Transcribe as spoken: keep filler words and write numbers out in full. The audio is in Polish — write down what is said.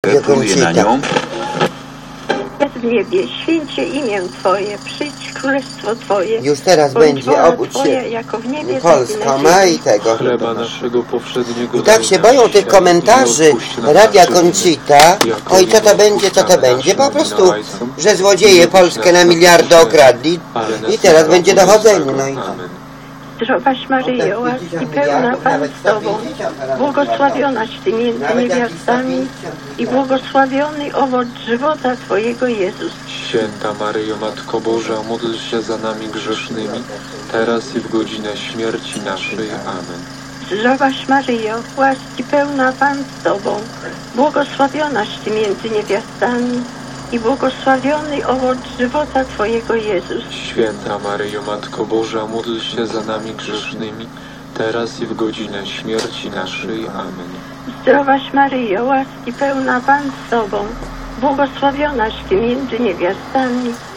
Pluje na nią. W niebie, święcie imię Twoje, przyjdź królestwo Twoje. Już teraz bądź będzie, wola obudź Twoja, się. jako w niebie, Polska tak i ma na i ziemi. tego. Chleba naszego powszedniego I tak się daj nam boją tych dzisiaj komentarzy i odpuść nam Radia nasze winy, Concita. jako Oj, co to i będzie, co to odpuszczamy będzie. Po naszym prostu, winowajcom. że złodzieje Polskę na miliardy okradli i teraz będzie dochodzenie. No i Amen. Zdrowaś Maryjo, łaski pełna Pan z Tobą, błogosławionaś Ty między niewiastami i błogosławiony owoc żywota Twojego Jezus. Święta Maryjo, Matko Boża, módl się za nami grzesznymi, teraz i w godzinę śmierci naszej. Amen. Zdrowaś Maryjo, łaski pełna Pan z Tobą, błogosławionaś Ty między niewiastami i błogosławiony owoc żywota Twojego Jezus. Święta Maryjo, Matko Boża, módl się za nami grzesznymi, teraz i w godzinę śmierci naszej. Amen. Zdrowaś Maryjo, łaski pełna Pan z Tobą, błogosławionaś Ty między niewiastami